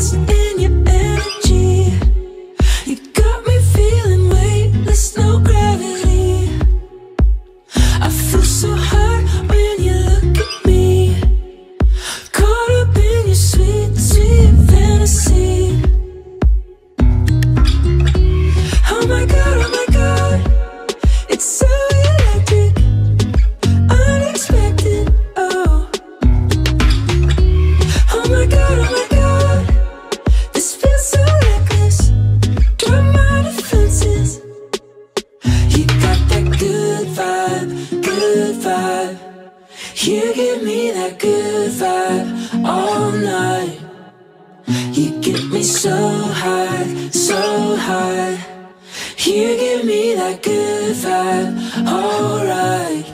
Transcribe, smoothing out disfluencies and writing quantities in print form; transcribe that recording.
lost in your energy. You got me feeling weightless, no gravity. I feel so hard when you look at me, caught up in your sweet, sweet fantasy. Oh my God, it's so electric, unexpected, oh. Oh my God, this feels so reckless, drop my defenses. You got that good vibe, good vibe. You give me that good vibe all night. You get me so high, so high. You give me that good vibe, alright.